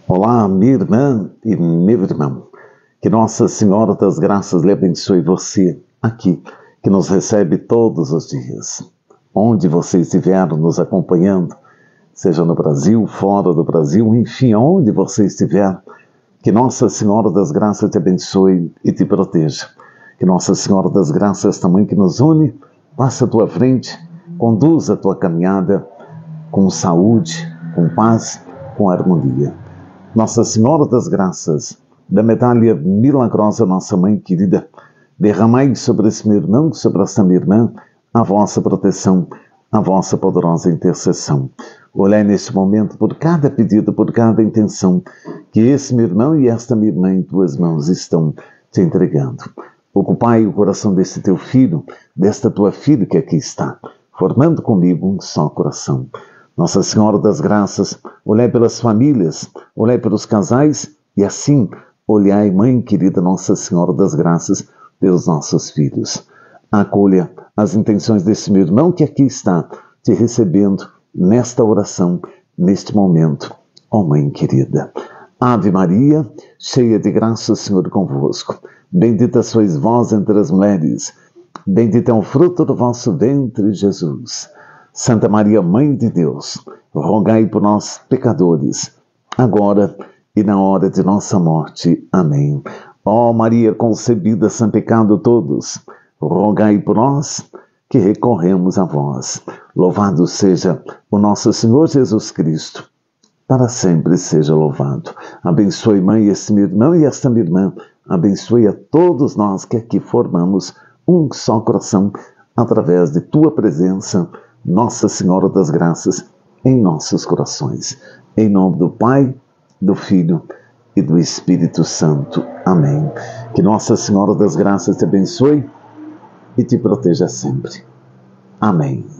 Olá, minha irmã e meu irmão. Que Nossa Senhora das Graças lhe abençoe você aqui, que nos recebe todos os dias. Onde você estiver nos acompanhando, seja no Brasil, fora do Brasil, enfim, onde você estiver, que Nossa Senhora das Graças te abençoe e te proteja. Que Nossa Senhora das Graças, esta mãe que nos une, passe à tua frente, conduza a tua caminhada com saúde, com paz, com harmonia. Nossa Senhora das Graças, da medalha milagrosa, nossa Mãe querida, derramai sobre esse meu irmão, sobre esta minha irmã, a vossa proteção, a vossa poderosa intercessão. Olhai neste momento por cada pedido, por cada intenção, que esse meu irmão e esta minha irmã em tuas mãos estão te entregando. Ocupai o coração deste teu filho, desta tua filha que aqui está, formando comigo um só coração. Nossa Senhora das Graças, olhai pelas famílias, olhai pelos casais e assim olhai, Mãe querida Nossa Senhora das Graças, pelos nossos filhos. Acolha as intenções desse meu irmão que aqui está, te recebendo nesta oração, neste momento, ó Mãe querida. Ave Maria, cheia de graça, o Senhor é convosco. Bendita sois vós entre as mulheres, bendito é o fruto do vosso ventre, Jesus. Santa Maria, Mãe de Deus, rogai por nós, pecadores, agora e na hora de nossa morte. Amém. Ó Maria concebida sem pecado todos, rogai por nós que recorremos a vós. Louvado seja o nosso Senhor Jesus Cristo, para sempre seja louvado. Abençoe, Mãe, este meu irmão e esta minha irmã. Abençoe a todos nós que aqui formamos um só coração, através de tua presença, Nossa Senhora das Graças, em nossos corações. Em nome do Pai, do Filho e do Espírito Santo. Amém. Que Nossa Senhora das Graças te abençoe e te proteja sempre. Amém.